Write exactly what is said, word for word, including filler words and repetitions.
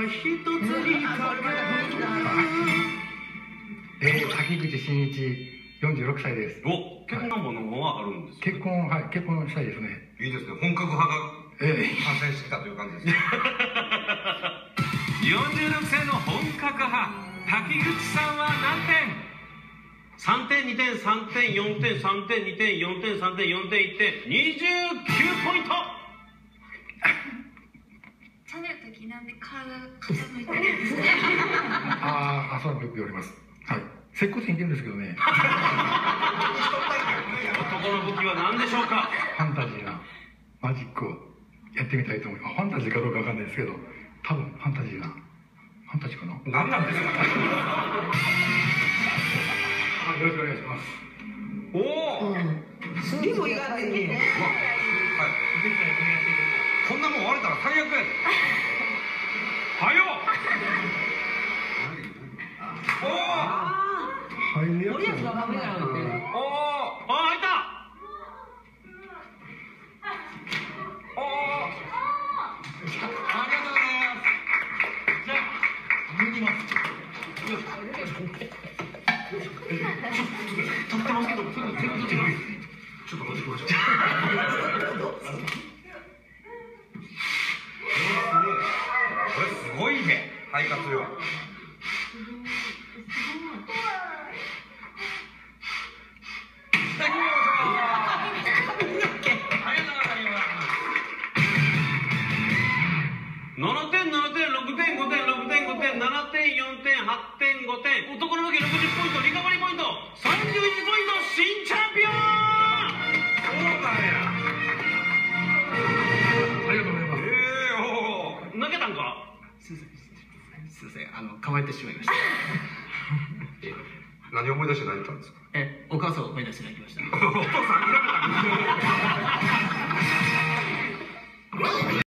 一つにかけえー、滝口真一、よんじゅうろくさいです。 お、結婚のものはあるんですか？ 結婚、はい、結婚したいですね。 いいですね。本格派がええ感染してきたという感じです。 よんじゅうろくさいの本格派、滝口さんは何点？さんてん、にてん、さんてん、よんてん、さんてん、にてん、よんてん、さんてん、よんてん、いってん、にじゅうきゅうポイント。 チャネル時なんで顔が傾いてるんですね。 ああ、そうよく言われます。はい。接骨院って言うんですけどね。 男の武器は何でしょうか？ ファンタジーなマジックをやってみたいと思います。ファンタジーかどうかわかんないですけど、多分ファンタジーな。ファンタジーかな？ 何なんですか？ よろしくお願いします。 おお、 すげえ意外にね。 こんなもん割れたら最悪やで。 はよ。おお。 入るやつ。 森保がカメラを置いてる。 おお、あ、開いた。おお。 ありがとうございます。 じゃあ、脱ぎます。立ってますけど、ちょっと手が出てない。ちょっと待ってください。 これすごいね。肺活量。 ななてん、ななてん、ろくてん、ごてん、ろくてん、ごてん、ななてん、よんてん、はってん、ごてん、男の武器ろくじゅっポイント、リカバリーポイント、さんじゅういちポイント、新チャンピオン。 そうだね。 ありがとうございます。 ええおお。 投げたんか？ すいません、すいません、あの構えてしまいました。 何を思い出して泣いたんですか？ え、お母さんを思い出して泣きました。 お父さん諦めた。